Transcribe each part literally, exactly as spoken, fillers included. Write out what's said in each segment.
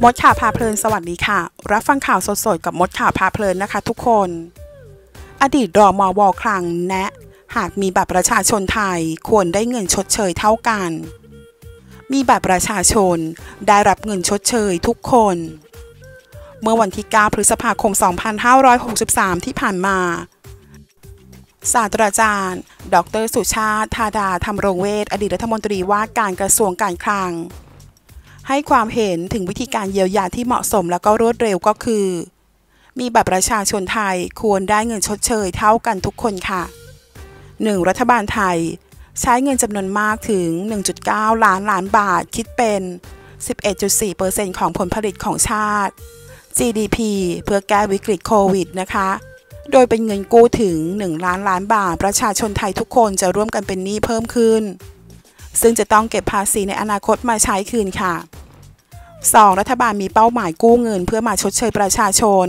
มดข่าวพาเพลินสวัสดีค่ะรับฟังข่าวสดๆกับมดข่าวพาเพลินนะคะทุกคนอดีตรมว.คลังแนะหากมีบัตรประชาชนไทยควรได้เงินชดเชยเท่ากันมีบัตรประชาชนได้รับเงินชดเชยทุกคนเมื่อวันที่เก้าพฤษภาคมสองพันห้าร้อยหกสิบสามที่ผ่านมาศาสตราจารย์ดร.สุชาติธาดาธรรมรงเวชอดีตรัฐมนตรีว่าการกระทรวงการคลังให้ความเห็นถึงวิธีการเยียวยาที่เหมาะสมและก็รวดเร็วก็คือมีบัตรประชาชนไทยควรได้เงินชดเชยเท่ากันทุกคนค่ะ หนึ่ง. รัฐบาลไทยใช้เงินจำนวนมากถึง หนึ่งจุดเก้า ล้านล้านบาทคิดเป็น สิบเอ็ดจุดสี่เปอร์เซ็นต์ ของผลผลิตของชาติ จี ดี พี เพื่อแก้วิกฤตโควิดนะคะโดยเป็นเงินกู้ถึง หนึ่ง ล้านล้านบาทประชาชนไทยทุกคนจะร่วมกันเป็นหนี้เพิ่มขึ้นซึ่งจะต้องเก็บภาษีในอนาคตมาใช้คืนค่ะ สอง. รัฐบาลมีเป้าหมายกู้เงินเพื่อมาชดเชยประชาชน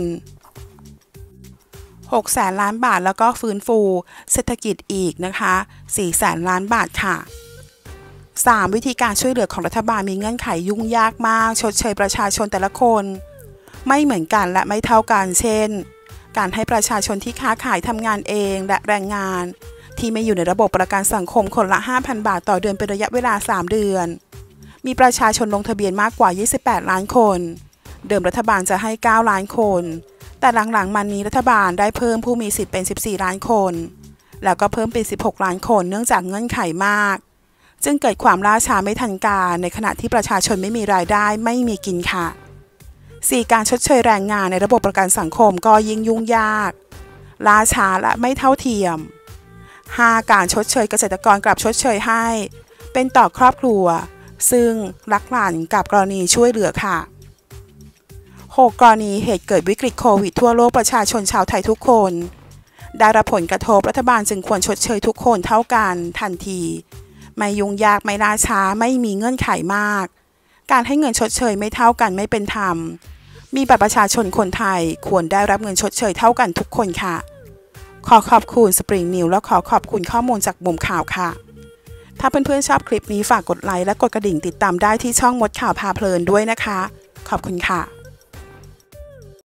หก แสนล้านบาทแล้วก็ฟื้นฟูเศรษฐกิจอีกนะคะ สี่ แสนล้านบาทค่ะ สาม. วิธีการช่วยเหลือของรัฐบาลมีเงื่อนไขยุ่งยากมากชดเชยประชาชนแต่ละคนไม่เหมือนกันและไม่เท่ากันเช่นการให้ประชาชนที่ค้าขายทำงานเองและแรงงานที่ไม่อยู่ในระบบประกันสังคมคนละ ห้าพัน บาทต่อเดือนเป็นระยะเวลาสามเดือนมีประชาชนลงทะเบียนมากกว่ายี่สิบแปดล้านคนเดิมรัฐบาลจะให้เก้าล้านคนแต่หลังๆมานี้รัฐบาลได้เพิ่มผู้มีสิทธิ์เป็นสิบสี่ล้านคนแล้วก็เพิ่มเป็นสิบหกล้านคนเนื่องจากเงื่อนไขมากจึงเกิดความล่าช้าไม่ทันการในขณะที่ประชาชนไม่มีรายได้ไม่มีกินค่ะ สี่. การชดเชยแรงงานในระบบประกันสังคมก็ยิ่งยุ่งยากล่าช้าและไม่เท่าเทียม ห้า. การชดเชยเกษตรกรกลับชดเชยให้เป็นต่อครอบครัวซึ่งลักหลั่นกับกรณีช่วยเหลือค่ะ หก. กรณีเหตุเกิดวิกฤตโควิดทั่วโลกประชาชนชาวไทยทุกคนได้รับผลกระทบรัฐบาลจึงควรชดเชยทุกคนเท่ากันทันทีไม่ยุ่งยากไม่ล่าช้าไม่มีเงื่อนไขมากการให้เงินชดเชยไม่เท่ากันไม่เป็นธรรมมีบัตรประชาชนคนไทยควรได้รับเงินชดเชยเท่ากันทุกคนค่ะขอขอบคุณ Spring News และขอขอบคุณข้อมูลจากมุมข่าวค่ะถ้าเพื่อนๆชอบคลิปนี้ฝากกดไลค์และกดกระดิ่งติดตามได้ที่ช่องมดข่าวพาเพลินด้วยนะคะขอบคุณค่ะ